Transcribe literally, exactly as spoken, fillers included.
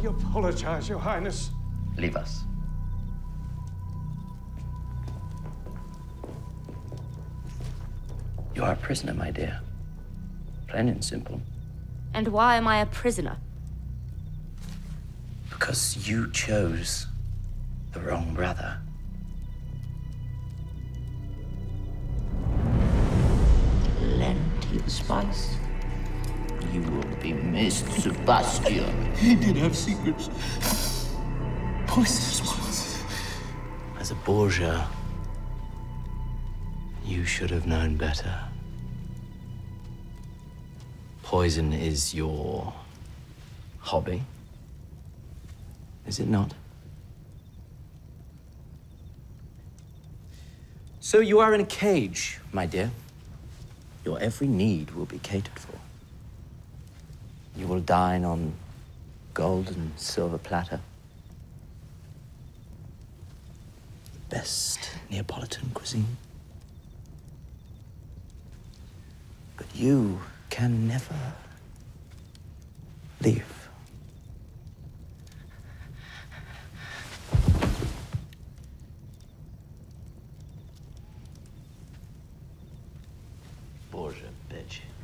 apologize, Your Highness. Leave us. You are a prisoner, my dear. Plain and simple. And why am I a prisoner? Because you chose the wrong brother. Plenty of spice. You will be missed, Sebastian. He did have secrets. Poisonous ones. As a Borgia, you should have known better. Poison is your hobby, is it not? So you are in a cage, my dear. Your every need will be catered for. You will dine on gold and silver platter. The best Neapolitan cuisine. But you can never leave. Borgia, bitch.